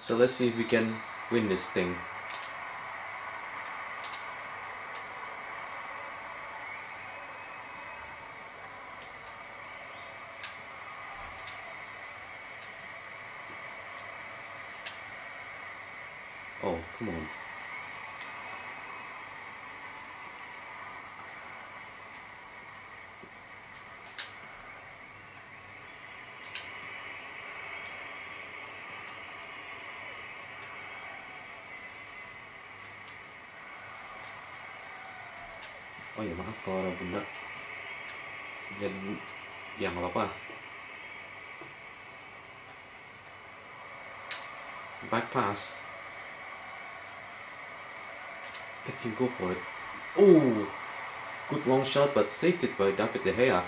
So let's see if we can win this thing. Oh, come on. Oh ya maaf kalau orang bunda. Jadi ya nggak apa-apa. Back pass. I can go for it. Oh, good long shot, but saved it by David De Gea.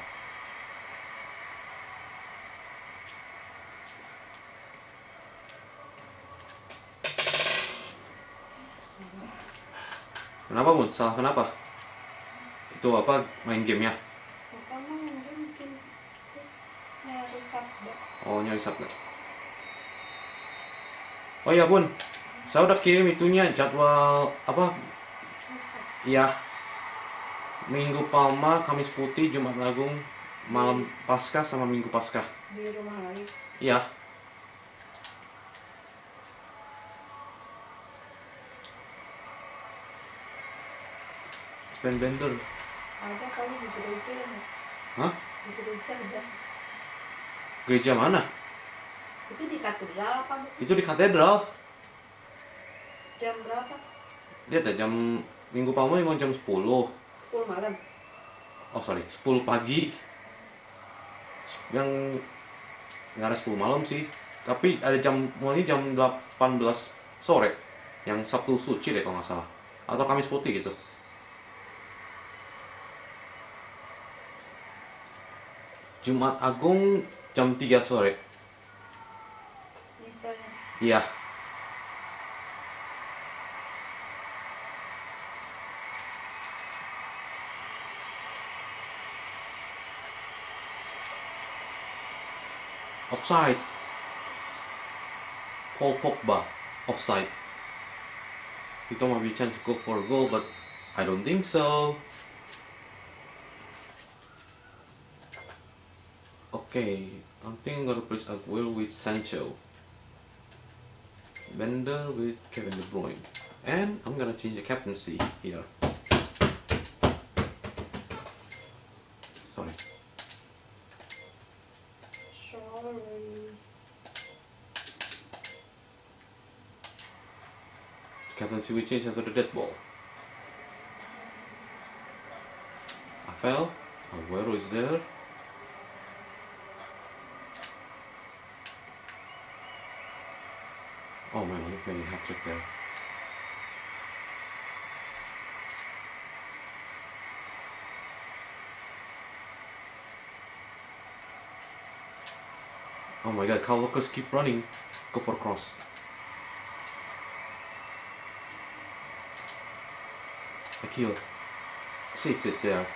Kenapa Bun? Salah kenapa? Itu apa main gamenya? Oh, nyari sabda. Oh ya Bun, saya udah kirim itunya jadwal apa? Iya. Minggu Palma, Kamis Putih, Jumat Agung, malam Paskah sama Minggu Paskah. Di rumah lagi. Iya. Sven Bender. Ada kali di gereja ya? Hah? Di gereja ada. Gereja mana? Itu di katedral apa? Itu di katedral. Jam berapa? Lihat ya, jam Minggu Palma emang jam 10. 10 malam. Oh sorry, 10 pagi. Yang nggak ada 10 malam sih. Tapi ada jam, mulai jam 18 sore. Yang Sabtu Suci deh kalau nggak salah. Atau Kamis Putih gitu. Jumat Agung jam 3 sore. Misalnya. Iya. Offside. Paul Pogba. Offside. Vito might be a chance to go for a goal, but I don't think so. Okay, I think I'm gonna place Aguero with Sancho. Bender with Kevin De Bruyne. And I'm gonna change the captaincy here. Sorry. Sorry. Captaincy we change into the dead ball. I fell. Aguero is there. Oh man, look at the hat-trick there. Oh my god, Kyle Walker's keep running. Go for a cross. Akil saved it there.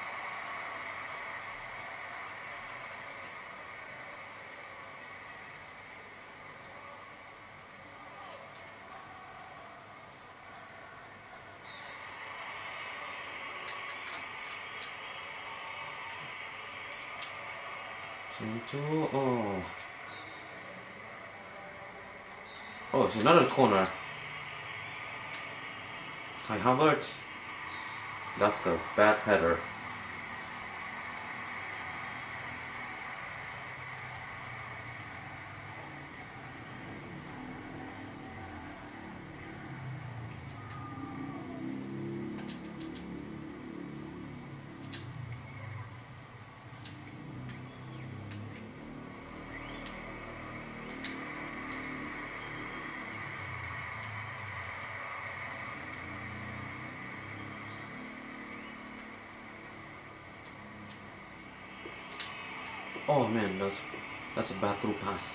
Sancho, oh. Oh, it's another corner. Kai Havertz. That's a bad header. Oh man, that's a bad through pass.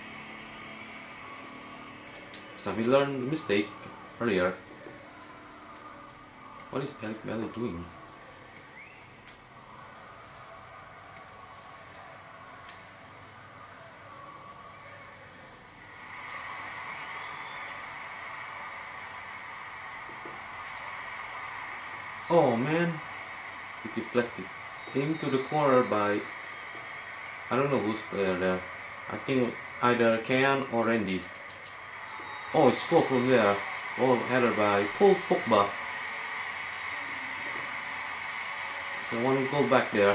So we learned the mistake earlier. What is Eric Bailly doing? Oh man, it deflected into the corner by I don't know who's player there. I think either Kean or Randy. Oh, it's scored from there. Oh, header by Paul Pogba. The one goal back there.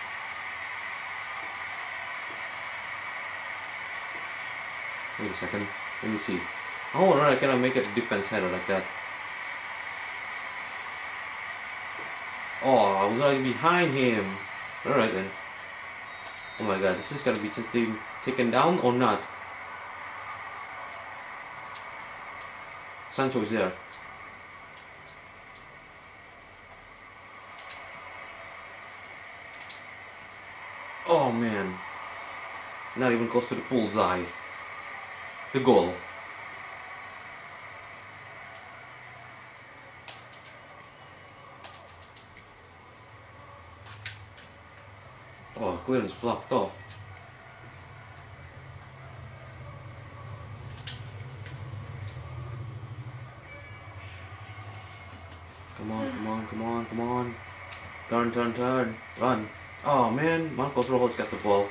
Wait a second. Let me see. Oh, no, I cannot make a defense header like that. Oh, I was already behind him. Alright then. Oh my god, this is gonna be taken down or not? Sancho is there. Oh man. Not even close to the bullseye. The goal. Oh, clearance flopped off. Come on, come on, come on, come on. Turn, turn, turn. Run. Oh man, Marcos Rojo's got the ball.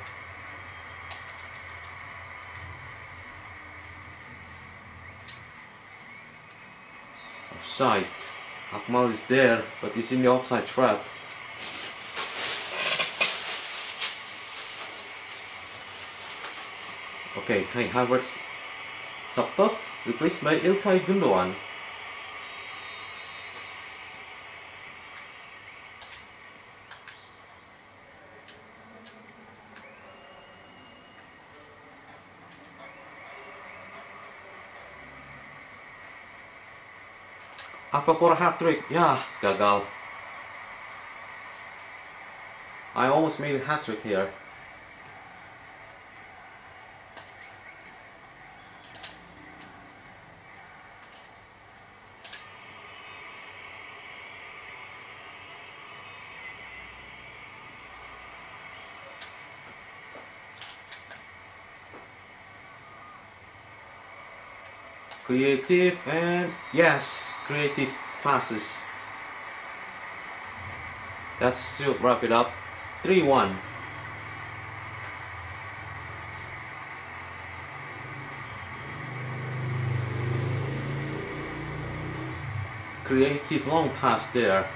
Offside. Akmal is there, but he's in the offside trap. Okay, Kai Havertz subbed off, replaced by Ilkay Gundogan. Alpha for a hat-trick. Yeah, gagal. I almost made a hat-trick here. Creative and yes, creative passes. Let's wrap it up. 3-1. Creative long pass there.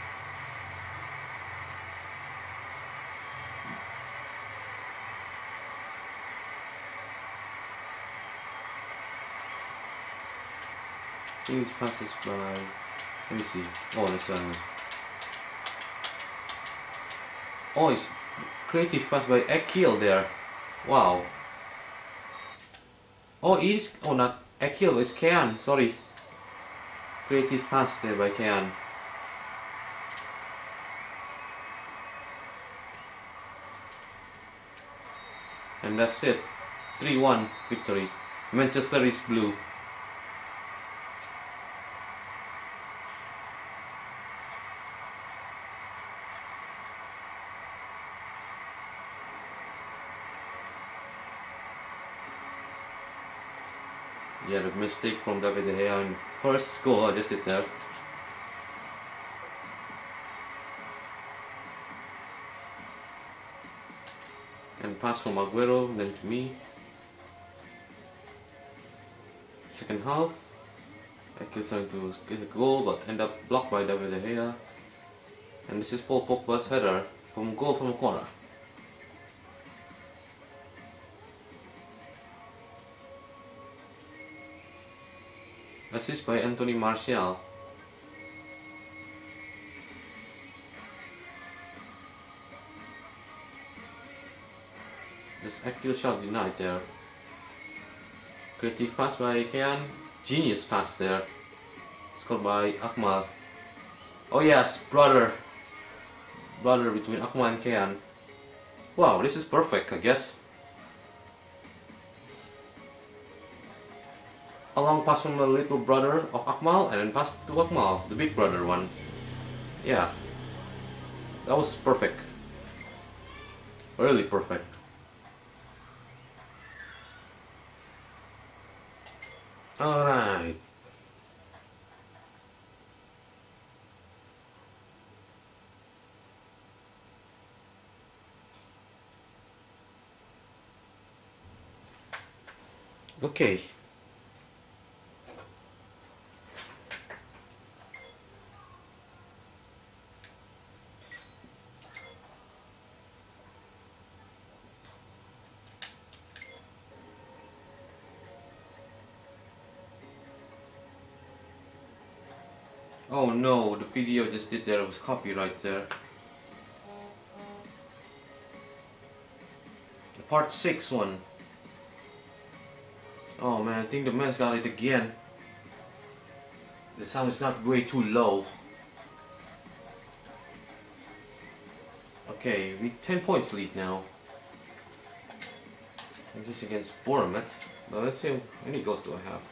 These passes by. Let me see. Oh, this one. Oh, it's creative pass by Ekil there. Wow. Oh, is oh not Ekil, it's Kean. Sorry. Creative pass there by Kean. And that's it. 3-1 victory. Manchester is blue. Yeah, the mistake from David De Gea in first goal, I just did there. And pass from Aguero, then to me. Second half, Ekil trying to get a goal, but end up blocked by David De Gea. And this is Paul Pogba's header from goal from a corner. Assist by Anthony Martial. This Ekil shot denied there. Creative pass by Kean. Genius pass there. Scored by Akmal. Oh yes, brother between Akmal and Kean. Wow, this is perfect, I guess. A long pass from the little brother of Akmal and then pass to Akmal, the big brother one. Yeah, that was perfect. Really perfect. Alright. Okay. Oh no, the video I just did there was copyright there. The part 6 one. Oh man, I think the man's got it again. The sound is not way too low. Okay, we 10 points lead now. I'm just against Bournemouth. But let's see how many goals do I have.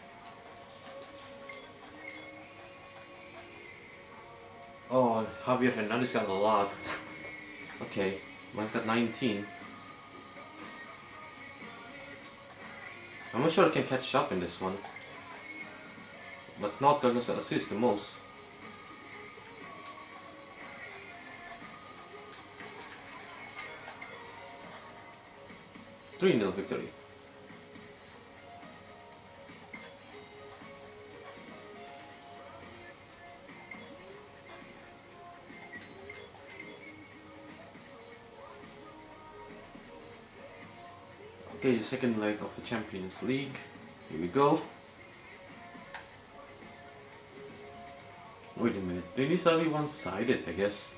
Oh, Javier Hernandez got a lot. Okay, mine got 19. I'm not sure I can catch up in this one. But not because I assist the most. 3-0 victory. Okay, the second leg of the Champions League. Here we go. Wait a minute, this is only one-sided, I guess.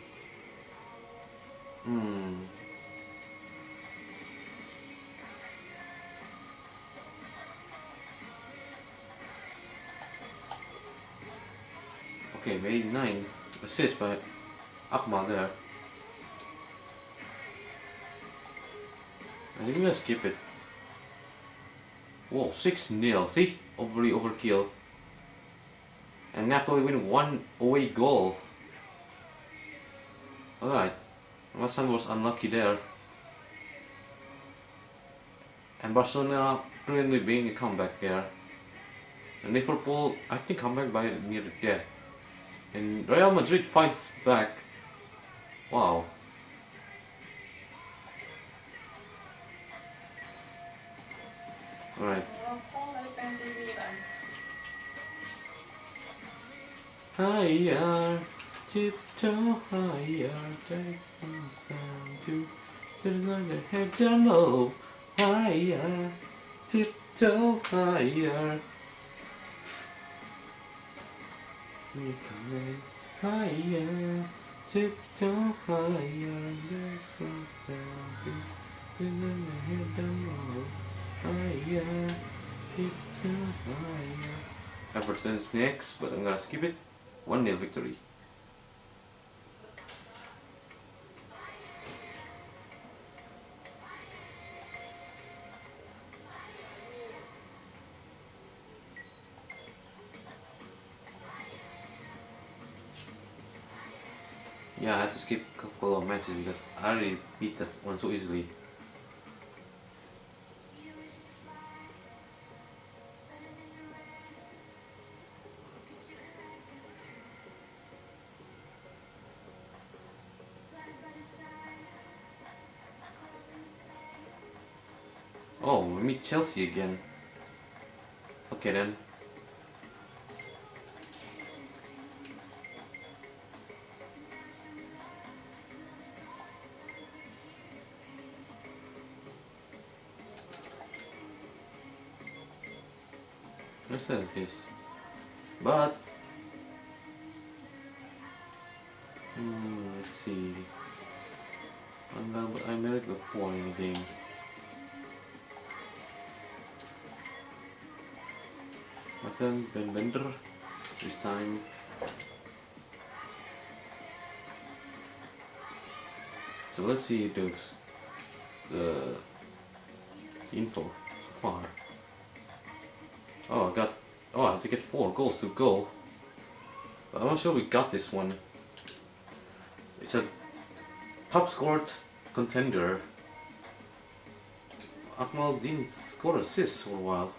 Okay, made 9 assists by Akmal there. I think we'll skip it. Whoa, 6-0. See? Overkill. And Napoli win 1 away goal. Alright. My son was unlucky there. And Barcelona brilliantly being a comeback there. And Liverpool, I think, comeback by near the death. And Real Madrid fights back. Wow. Alright. Higher, tiptoe higher, take some sound to the head down low. Higher, tiptoe higher. We coming higher, tiptoe higher, take some sound to the head down low. Higher, tiptoe higher. Everton's next, but I'm gonna skip it. 1-0 victory. Yeah, I had to skip a couple of matches because I already beat that one so easily. Oh, we meet Chelsea again. Okay then. Let's look this. But let's see. I made it before in the game. Then Ben Bender this time. So let's see the info so far. Oh, I have to get 4 goals to go. But I'm not sure we got this one. It's a top scored contender. Akmal didn't score assists for a while.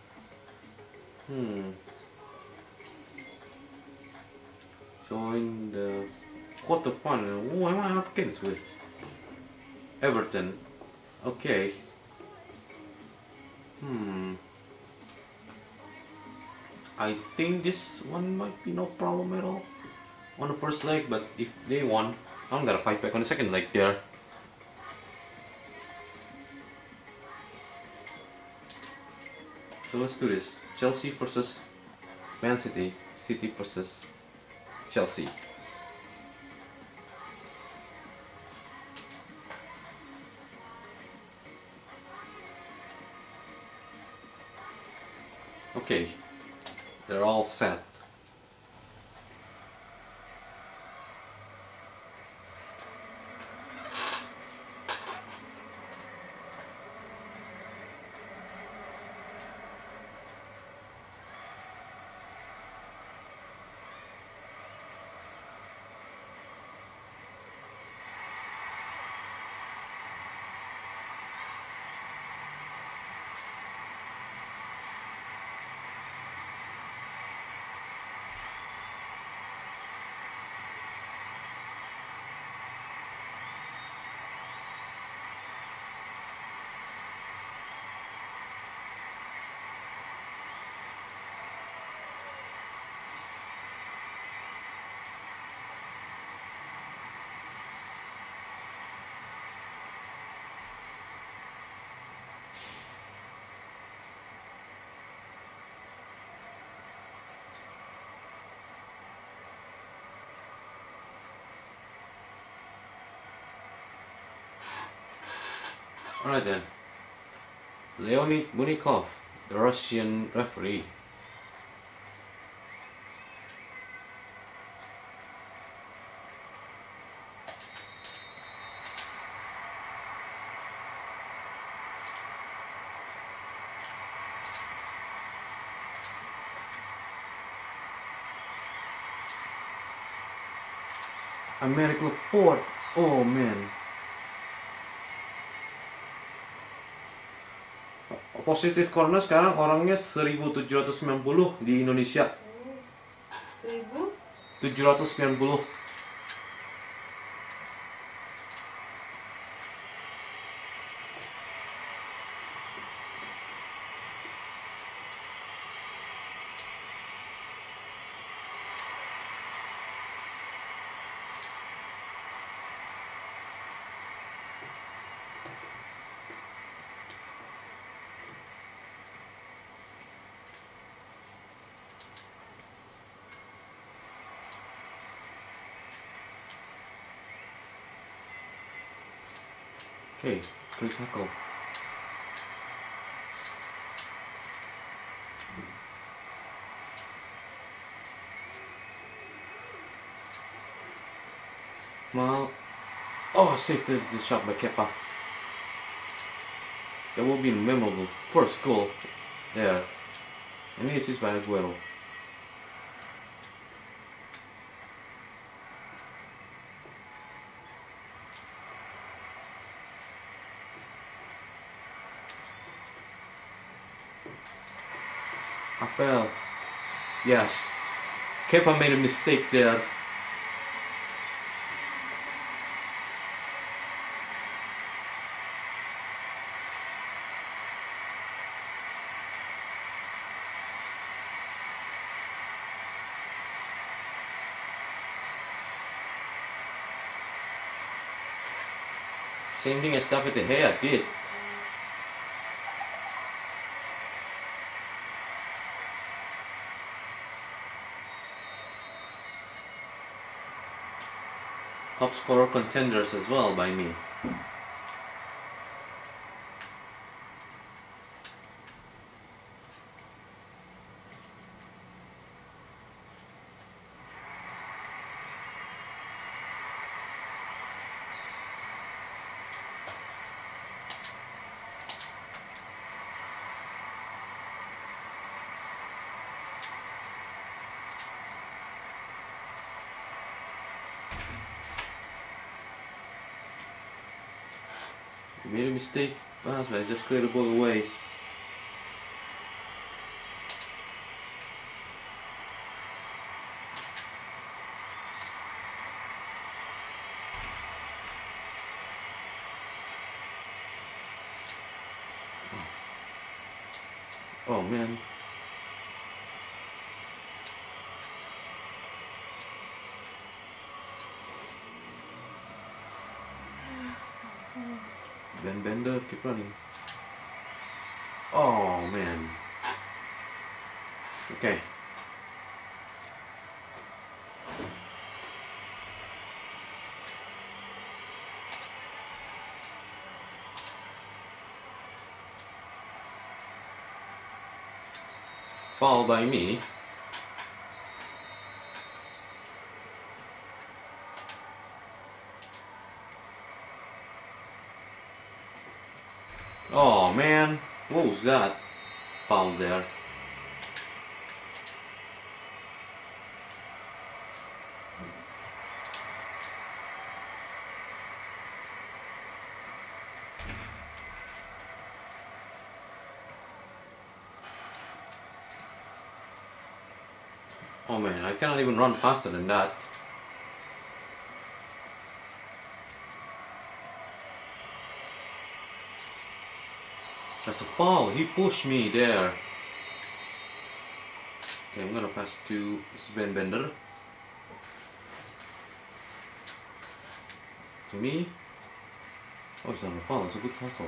So in the quarterfinal, who am I up against with? Everton. Okay. Hmm. I think this one might be no problem at all on the first leg, but if they won, I'm gonna fight back on the second leg there. So let's do this. Chelsea versus Man City. City versus Chelsea. Okay, they're all set. Alright then. Leonid Munikov, the Russian referee. American Laporte. Oh man. Positif corner sekarang orangnya 1790 di Indonesia. 1790. Okay, good tackle. Well, oh, saved the shot by Kepa. That will be memorable. First goal there. And the assist by Aguero. Apel. Yes. Kepa made a mistake there. Same thing as David De Gea did. Top scorer contenders as well by me. Made a mistake, pass, but I just cleared the ball away. Oh man. Ben Bender, keep running. Oh man. Okay. Foul by me. Oh man, what was that? Foul there. Oh man, I cannot even run faster than that. That's a foul. He pushed me there. Okay, I'm gonna pass to Ben Bender. To me. Oh, it's not a foul. It's a good hustle.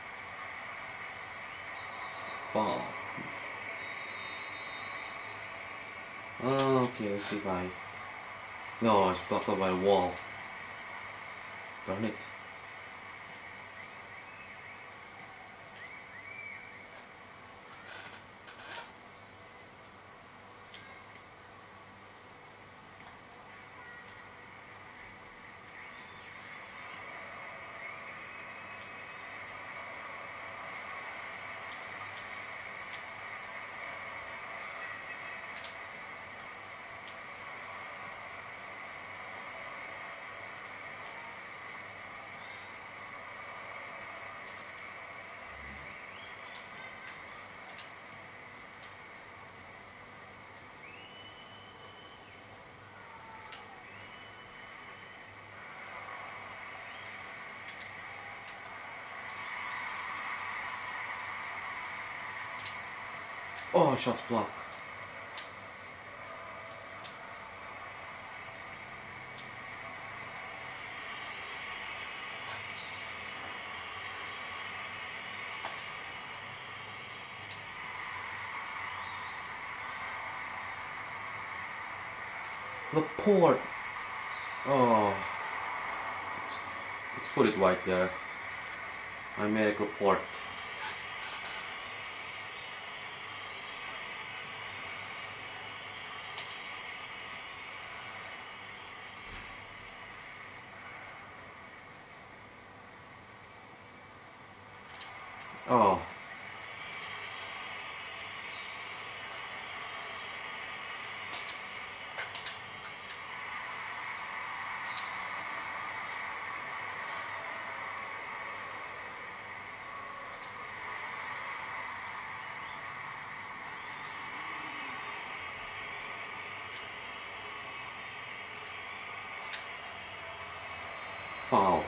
Foul. Okay, let's see if I... No, it's blocked up by the wall. Darn it. Oh, shots blocked. Laporte. Oh. Let's put it right there. I made a Laporte. Oh. Foul.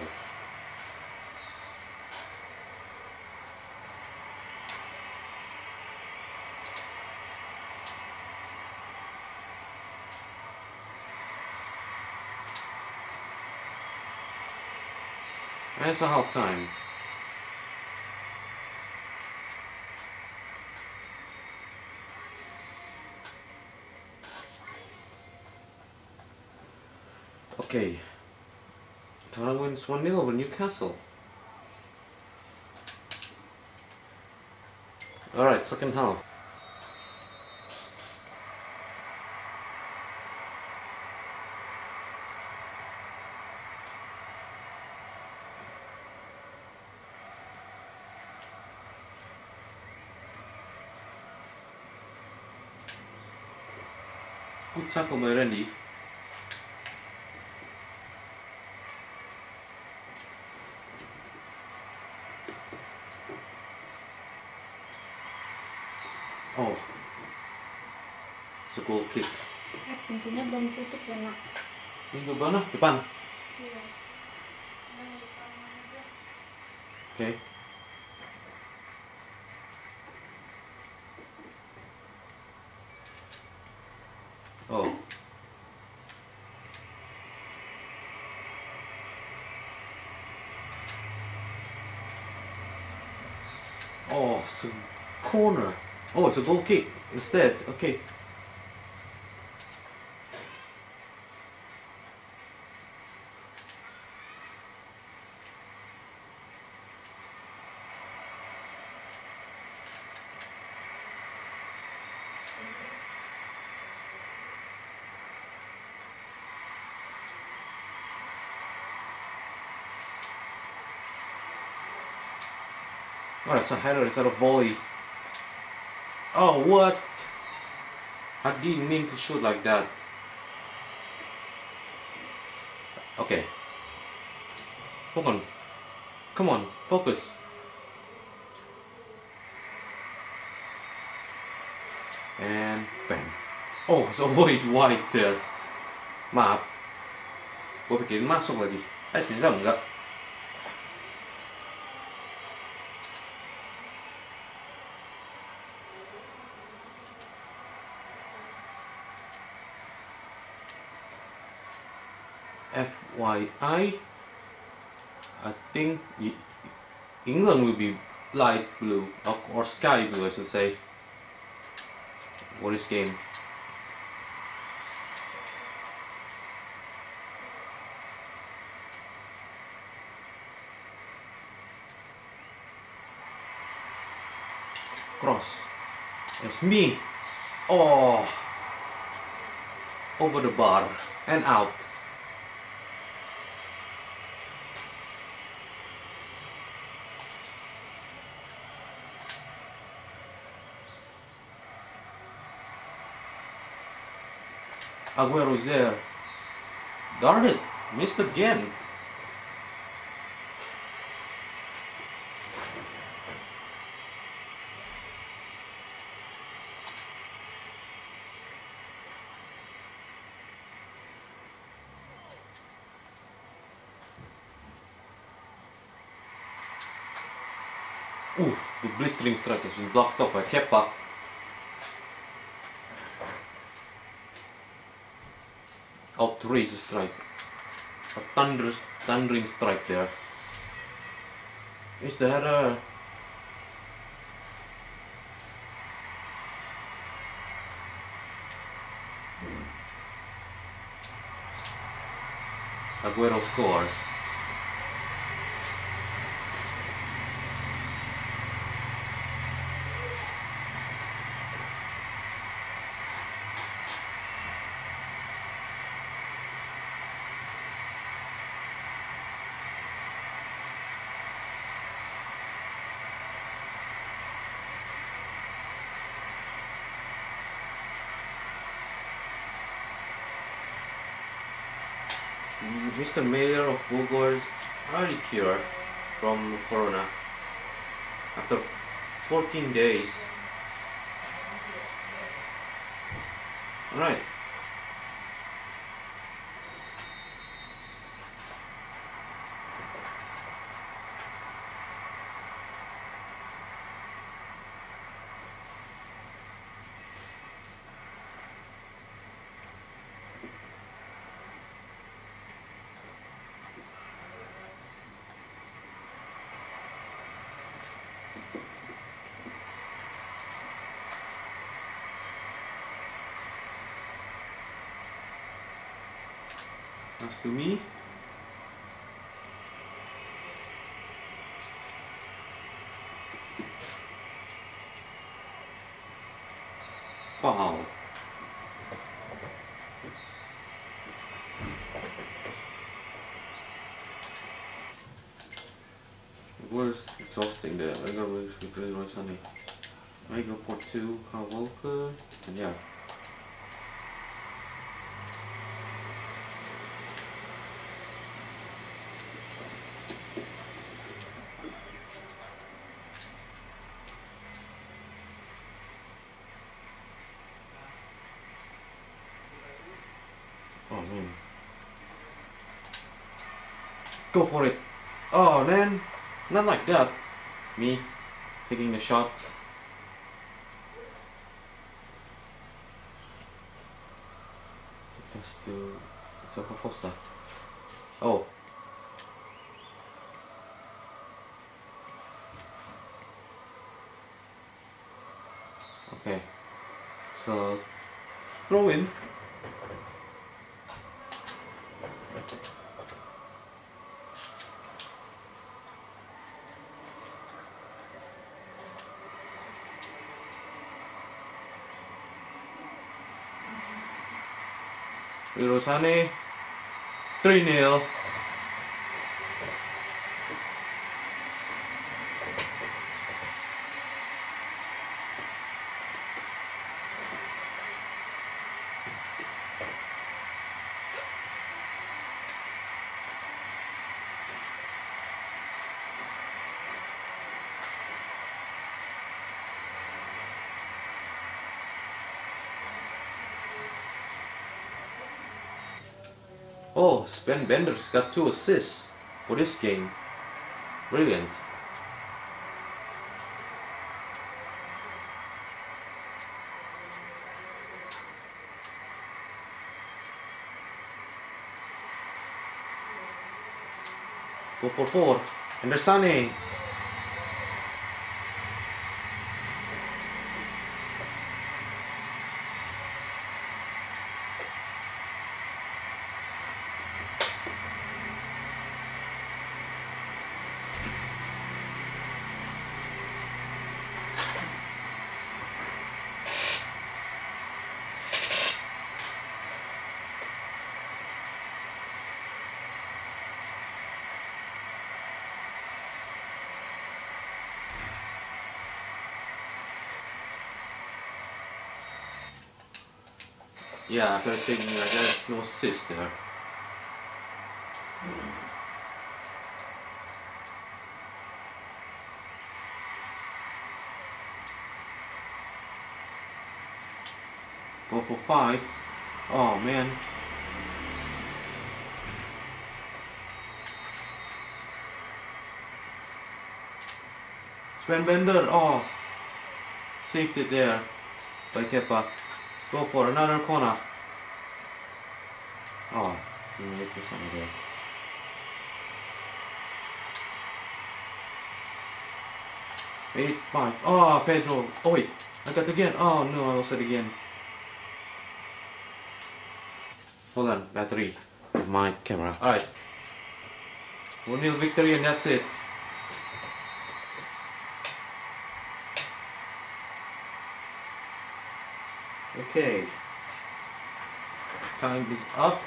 And it's a half time. Okay. Tottenham wins 1-0 over Newcastle. Alright, second half. Good tackle by Randy. Oh. It's a goal kick. Pintunya belum tutup ya nak. Pintu mana? Depan. Iya. Okay. Oh, it's a corner. Oh, it's a goal kick instead. Okay. Oh, it's a header, it's a volley. Oh, what? I didn't mean to shoot like that. Okay. Come on, focus. And bang. Oh, so wide there. Maaf. Gue pikirin masuk lagi. Ternyata enggak. FYI, I think England will be light blue or sky blue, I should say, for this game. Cross. It's me. Oh, over the bar and out. Aguero is there. Darn it, missed again. Ooh, the blistering strike has been blocked off by Kepa. Outrageous strike. A thundering strike there. Is there a... Aguero scores. Mr. Mayor of Bogor is already cured from Corona after 14 days. Alright. Pass to me. Foul. It was exhausting there. I got really sunny. I go for 2, Kyle Walker, and yeah. Oh man. Go for it. Oh man. Not like that. Me taking the shot. Pass to Sapa Costa. Oh. Okay, so throw in. Leroy Sané, 3-0. Oh, Sven Benders got 2 assists for this game. Brilliant. Go for 4. And there's Sané. Yeah, after saying like there's no assist there. Go for 5. Oh man. Sven Bender, oh. Saved it there by Kepa. Go for another corner. Oh, he made this one there. Eight, 5. Oh, Pedro. Oh wait, I got again. Oh no, I lost it again. Hold on, battery of my camera. Alright. 1-0 victory and that's it. Okay. Time is up.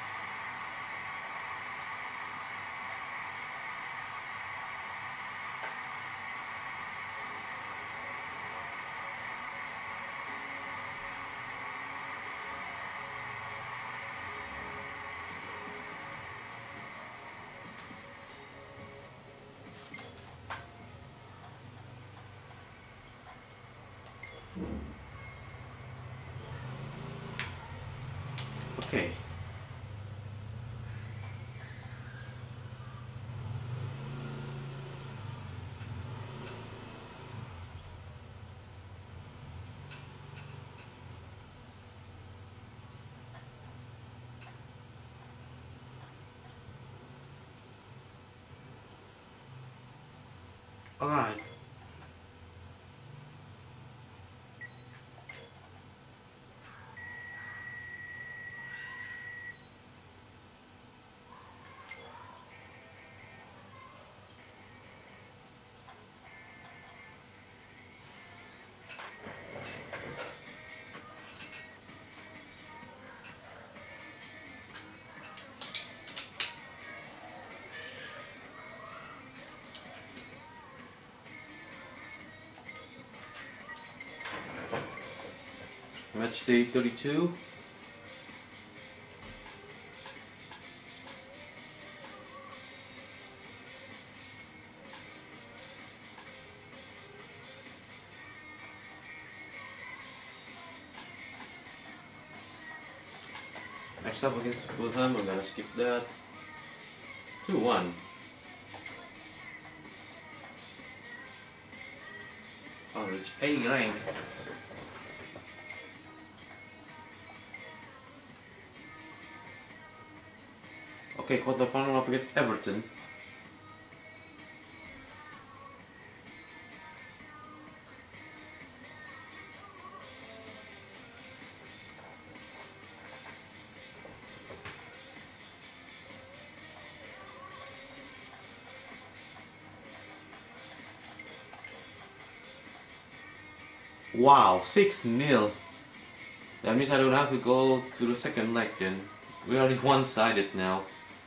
Okay. Alright. Match day 32. Next up against Fulham, I'm gonna skip that. 2-1. I'll reach A rank. Okay, quarterfinal up against Everton. Wow, 6-0. That means I don't have to go to the second leg then. We're already one-sided now.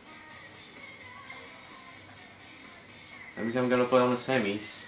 That means I'm gonna play on the semis.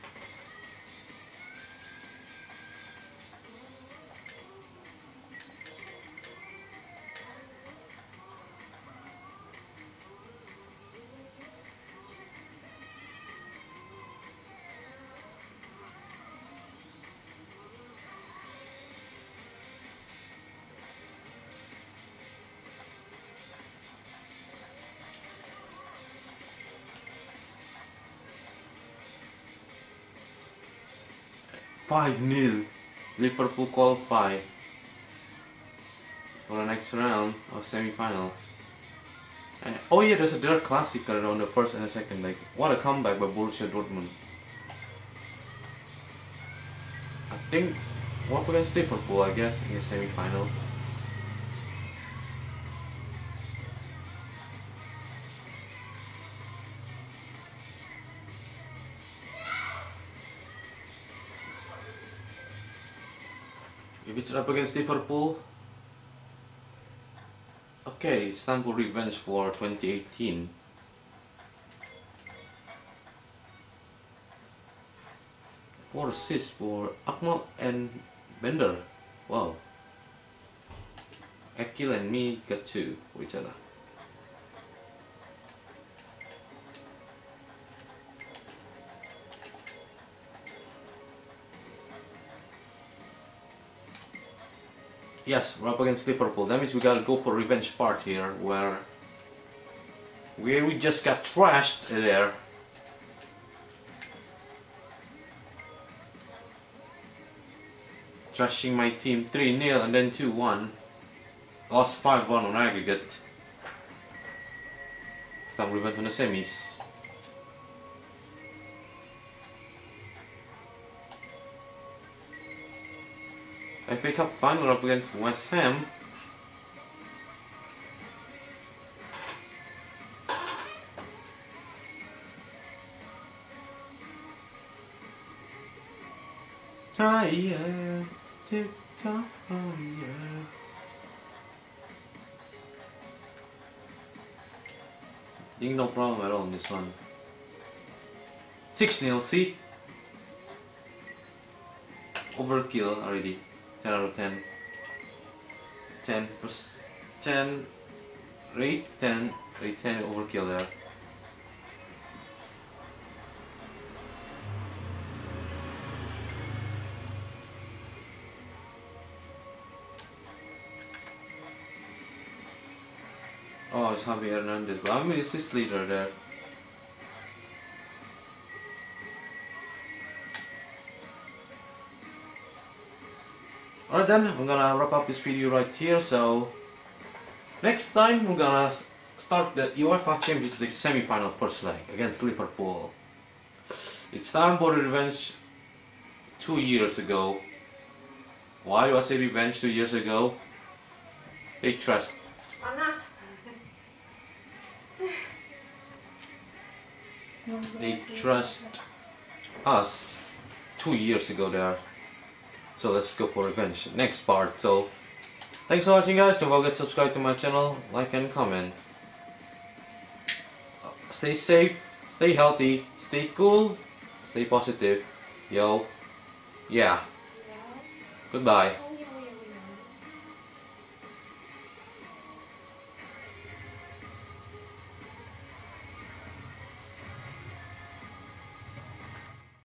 Five 0 Liverpool qualify for the next round of semi-final. Oh yeah, there's a Der Klassiker on the first and the second leg. What a comeback by Borussia Dortmund. I think we're up against Liverpool, I guess, in the semi-final. If it's up against Liverpool, okay, it's time for revenge for 2018. Four assists for Akmal and Bender. Wow. Akil and me got 2 for each other. Yes, we're up against Liverpool. That means we gotta go for revenge part here, where we just got trashed there. Trashing my team 3-0 and then 2-1. Lost 5-1 on aggregate. It's time revenge on the semis. FA Cup final up against West Ham. Higher, tick-tock, higher. I think no problem at all in this one. 6-0, see? Overkill already. 10 out of 10. 10 rate 10 overkill there. Oh, it's Javi Hernandez, but I'm the assist leader there. Alright then, I'm gonna wrap up this video right here. So next time we're gonna start the UEFA Champions League semi-final first leg against Liverpool. It's time for the revenge 2 years ago. Why do I say revenge 2 years ago? They trust. Panas. They trust us 2 years ago there. So let's go for revenge. Next part. So thanks for watching guys. Don't forget to subscribe to my channel, like and comment. Stay safe, stay healthy, stay cool, stay positive. Yo. Yeah. Goodbye.